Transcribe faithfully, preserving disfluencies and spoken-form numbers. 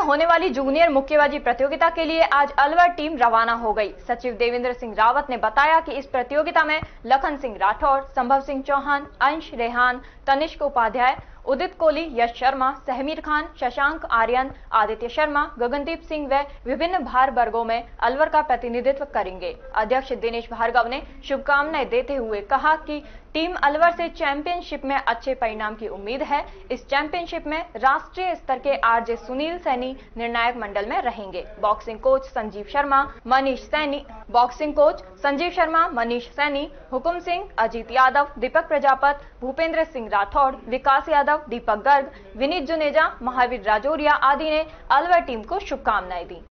होने वाली जूनियर मुक्केबाजी प्रतियोगिता के लिए आज अलवर टीम रवाना हो गई। सचिव देवेंद्र सिंह रावत ने बताया कि इस प्रतियोगिता में लखन सिंह राठौर, संभव सिंह चौहान, अंश रेहान, तनिष्क उपाध्याय, उदित कोहली, यश शर्मा, सहमीर खान, शशांक आर्यन, आदित्य शर्मा, गगनदीप सिंह व विभिन्न भार वर्गों में अलवर का प्रतिनिधित्व करेंगे। अध्यक्ष दिनेश भार्गव ने शुभकामनाएं देते हुए कहा कि टीम अलवर से चैंपियनशिप में अच्छे परिणाम की उम्मीद है। इस चैंपियनशिप में राष्ट्रीय स्तर के आरजे सुनील सैनी निर्णायक मंडल में रहेंगे। Boxing coach Sanjeev Sharma, Manish Saini boxing coach Sanjeev Sharma, Manish Saini, Hukum Singh, Ajit Yadav, Deepak Prajapat, Bhupendra Singh Rathore, Vikas Yadav, Deepak Garg, Vineet Juneja, Mahavir Rajoria आदि ने अलवर टीम को शुभकामनाएं दी।